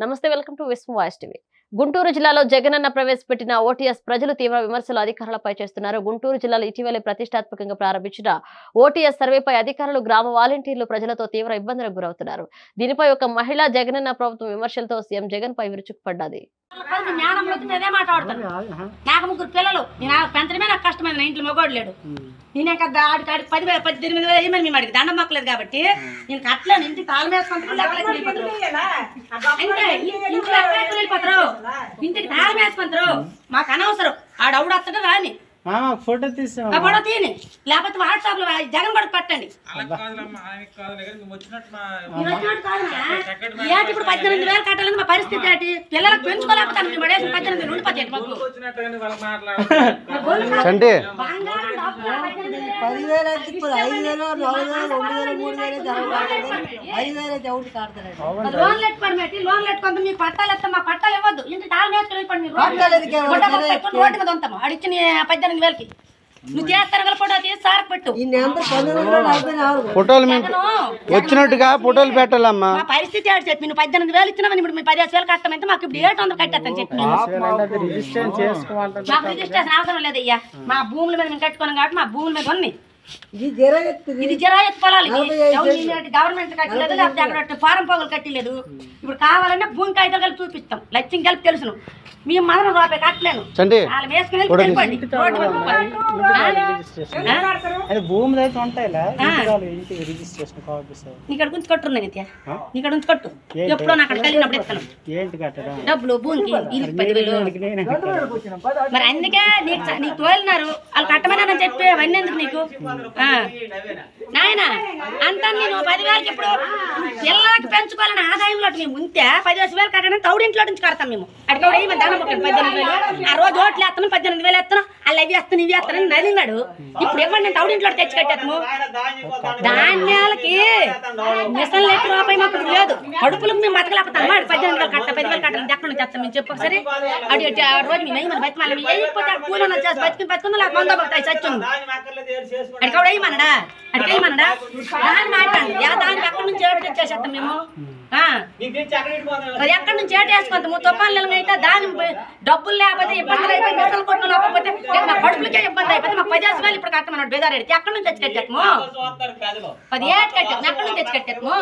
నమస్తే, welcome to Vishwam voice TV. Guntur జిల్లాలో జగనన్న ప్రవేశపెట్టిన ఓటీఎస్ ప్రజలు తీవ్ర విమర్శలు అధికారులపై చేస్తున్నారు. గుంటూరు జిల్లాలో ఇటీవలే ప్రతిష్టాత్మకంగా ప్రారంభించిన ఓటీఎస్ సర్వేపై అధికారులు, గ్రామ వాలంటీర్లు ప్రజలతో తీవ్ర ఇబ్బందులకు గురవుతున్నారు. దీనిపై ఒక మహిళ జగనన్న ప్రభుత్వం విమర్శలతో సీఎం జగన్ పై విరుచుకుపడ్డది. నాకు ముగ్గురు పిల్లలు, నేను పెంచడమే నాకు కష్టమైంది. ఇంట్లో మగోడు లేడు. నేనే కదా ఆడికాడికి 10,000 18,000 వేయమని మేము అడిగి దండం మొక్కలేదు కాబట్టి నేను కట్టలేను. ఇంటికి తాళం వేసుకుంటారు, ఇంటికి తాళం వేసుకుంటారు. మాకు అనవసరం. ఆడవుడు వస్తాడు రాని ఫోటో తీసి ఫోటో తీని, లేకపోతే వాట్సాప్ లో జగన్ కూడా పెట్టండి. ఇప్పుడు 18,000 కట్టాలని మా పరిస్థితి ఏంటి? పిల్లలకు పెంచుకోలేకపోతాను. మేము పడేసి 18,000 ఉండిపోతాయి. లోన్లు ఎట్టుకోండి, లోన్లు ఎట్టుకుంటే మీకు పట్టాలు ఎత్తాం. మా పట్టాలు ఇవ్వద్దు. ఇంటి తాళం వేసుకుని రోడ్డు మీద ఉంటాము. అడిచ్చిన 18,000కి నువ్వు చేస్తాను. ఫోటో తీసి సార్ పెట్టు. ఫోటోలు వచ్చినట్టుగా ఫోటోలు పెట్టాలమ్మా. మా పరిస్థితి ఏంటి చెప్పి నువ్వు 18,000 ఇచ్చినా ఇప్పుడు 15,000 కట్టమంటే మాకు ఇప్పుడు 700 కట్టేస్తాను చెప్పి మాకు రిజిస్ట్రేషన్ అవసరం లేదయ్యా. మా భూముల మీద మేము కట్టుకున్నాం కాబట్టి మా భూముల మీద ఉంది. ఇది జరాయత్ పొలాలు. గవర్నమెంట్ కట్టలేదు, లేకపోతే అక్కడ ఫారం పోగులు కట్టలేదు. ఇప్పుడు కావాలంటే భూమి కాగితాలు కలిపి చూపిస్తాం. లక్ష్యం కలిపి తెలుసును. మేము మాత్రం రూపాయి కట్టలేను. వేసుకుని ఇక్కడ గురించి కట్టున్నాయి. ఇక్కడ నుంచి కట్టు. ఎప్పుడో అక్కడ కలిగినప్పుడు ఇస్తాను డబ్బులు భూమికి 10,000. మరి అందుకే నీకు తోలినారు. వాళ్ళు కట్టమని చెప్పి అవన్నీ ఎందుకు నీకు నాయన అంతా? నేను 10,000కి ఇప్పుడు పిల్లలకి పెంచుకోవాలని ఆదాయంలో మేము ఉంటే 15,000 కట్టడానికి తౌడింట్లో నుంచి కడతాం. మేము అడిగి 18,000 ఆ రోజు ఓట్లు వేస్తాను, 18,000 వేస్తాను, అలా ఇవి వేస్తాను ఇవి వేస్తానని నలినాడు. ఇప్పుడు ఇవ్వండి, నేను తౌడింట్లో తెచ్చి కట్టేస్తాము. ధాన్యాలకి మిషన్ లెక్క రూపాయి మాకు లేదు. కడుపులకు మేము బతకలేకపోతాం. 18,000 కట్ట 10,000 కట్టాలని ఎక్కడ నుంచి తెస్తాం మేము చెప్పు ఒకసారి. అడి రోజు మేము వేయమని బతిమాలి వేయకపోతే కూలి చేసి బతుకుందా లేక మందో బతాయి చచ్చింది. అడిగి కూడా వేయమన్నాడా? అడిగి వేయమన్నాడా? దాన్ని మాట్లాడండి. దానికి ఎక్కడి నుంచి ఏడు తెచ్చేసేస్తాం మేము. మరి ఎక్కడి నుంచి ఏటు వేసుకుంటాము? తుఫాన్లు అయితే దాని డబ్బులు లేకపోతే ఇబ్బందులు అయిపోయి మిషన్లు కొట్టు లేకపోతే మా కడుపులకే ఇబ్బంది అయిపోతే మాకు 10,000 ఇప్పుడు కట్టమన్నాడు బేదారెడ్డి. ఎక్కడి నుంచి తెచ్చి కట్టాము? 10,000 కట్టాము. ఎక్కడి నుంచి తెచ్చి కట్టాము?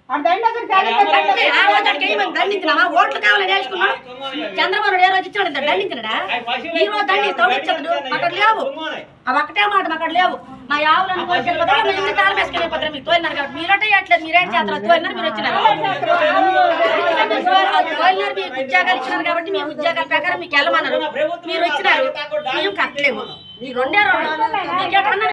ఆ రోజు అడిగి దండించినామా? ఓట్లు కావాలని వేసుకున్నాడు. చంద్రబాబు ఏ రోజు ఇచ్చాడు దండించినాడా? ఈ రోజు దండి తోడిచ్చాడు. అక్కడ లేవు. అవి ఒకటే మాట అక్కడ లేవు. మా ఆవులను కోసుకెళ్ళిపోతే తాళం వేసుకెళ్ళిపోతారు. మీరు తోలినారు కాబట్టి మీరంటే ఇవ్వట్లేదు. మీరేం చేస్తారు? తోలినారు, మీరు వచ్చినారు. తోలినారు, మీకు ఉద్యోగాలు ఇచ్చినారు కాబట్టి మీ ఉద్యోగాల ప్రకారం మీకు వెళ్ళమన్నారు. మీరు వచ్చినారు, మేము కట్టలేము. ఈ రెండే రెండు